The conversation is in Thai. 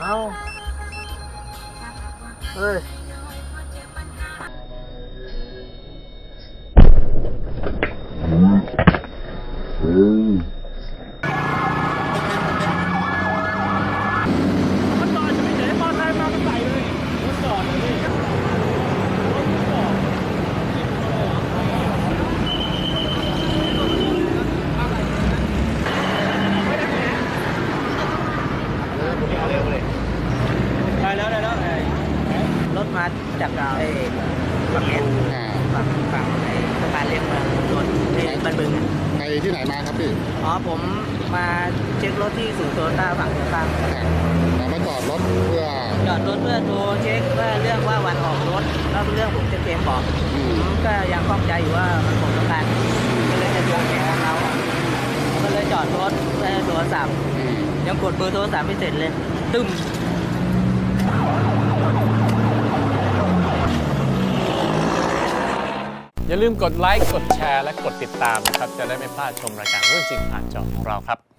เอ้าเฮ้ยมันจอดจะไม่เฉยมอไซค์มามันใส่เลยมันจอดเลยพี่ได้แล้วรถมาจากฝั่งนี้ฝั่งสะพานเรียบเมืองชนที่บ้านบึงไปที่ไหนมาครับพี่อ๋อผมมาเช็ครถที่ศูนย์โตโยต้าฝั่งตรงข้ามแต่มาจอดรถเพื่อโทรเช็คว่าเรื่องว่าวันออกรถแล้วเรื่องผมจะเกมบอกผมก็ยังข้องใจอยู่ว่ามันผมต้องการก็เลยจะโยนแกเราก็เลยจอดรถเพื่อโทรศัพท์ยังกดเบอร์โทรศัพท์ไม่เสร็จเลยตึ้มอย่าลืมกดไลค์กดแชร์และกดติดตามนะครับจะได้ไม่พลาดชมรายการเรื่องจริงผ่านจอของเราครับ